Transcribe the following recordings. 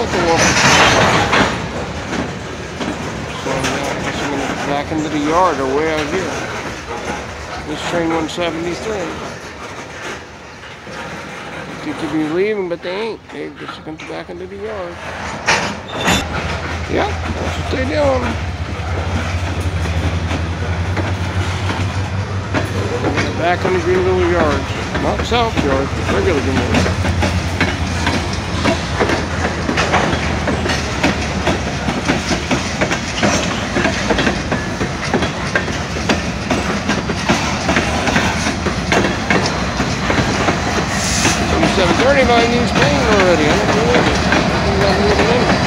local So I guess I'm going to back into the yard or way out here. This train 173. They could be leaving, but they ain't. They just come back into the yard. Yeah, that's what they're doing. Back on the Greenville Yards. Not South Yard, but regular Greenville. $7.39 needs paying already. I don't believe it. I think I'm moving in.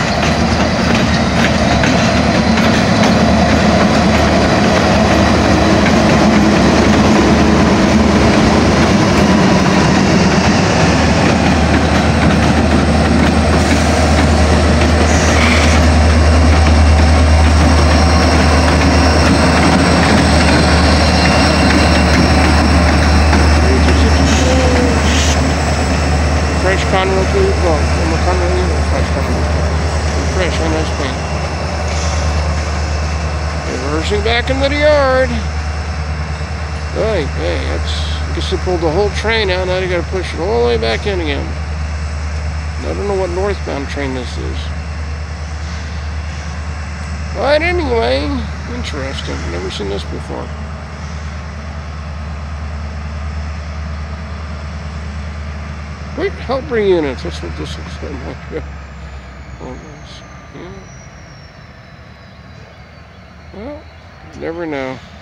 Fresh Conroe to fresh on this paint. Reversing back into the yard. Hey, I guess they pulled the whole train out. Now they got to push it all the way back in again. I don't know what northbound train this is. But anyway, interesting. Never seen this before. Quick helper units, that's what this looks like. Yeah. Well, you never know.